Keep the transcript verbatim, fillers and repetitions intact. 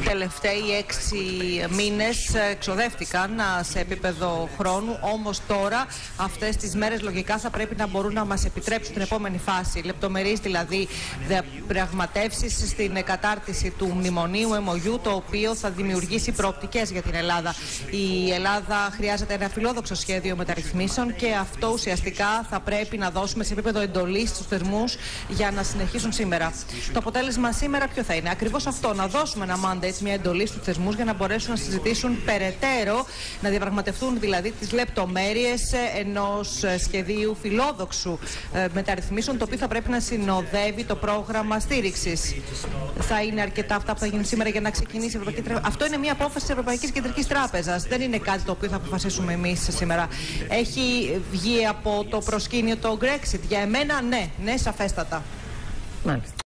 τελευταίοι έξι μήνες εξοδεύτηκαν σε επίπεδο χρόνου, όμως τώρα αυτές τις μέρες λογικά θα πρέπει να μπορούν να μας επιτρέψουν την επόμενη φάση, λεπτομερείς δηλαδή διαπραγματεύσεις στην κατάρτιση του μνημονίου εμ ο γιου, το οποίο θα δημιουργήσει προοπτικές για την Ελλάδα. Η Ελλάδα χρειάζεται ένα φιλόδοξο σχέδιο μεταρρυθμίσεων και αυτό ουσιαστικά θα πρέπει να δώσουμε σε επίπεδο εντολής στους θεσμούς για να συνεχίσουν σήμερα. Το αποτέλεσμα σήμερα ποιο θα είναι? Ακριβώς αυτό, να δώσουμε ένα mandate, μια εντολή στους θεσμούς για να μπορέσουν να συζητήσουν περαιτέρω, να διαπραγματευτούν δηλαδή τις λεπτομέρειες ενός σχεδίου φιλόδοξου ε, μεταρρυθμίσεων, το οποίο θα πρέπει να συνοδεύει το πρόγραμμα στήριξης. Θα είναι αρκετά αυτά που θα γίνουν σήμερα για να ξεκινήσει η Ευρωπαϊκή Τράπεζα? Αυτό είναι μια απόφαση της Ευρωπαϊκής Κεντρικής Τράπεζας. Δεν είναι κάτι το οποίο θα αποφασίσουμε εμείς σήμερα. Έχει βγει από το προσκήνιο το Brexit? Για εμένα ναι, ναι, σαφέστατα. Μάλιστα.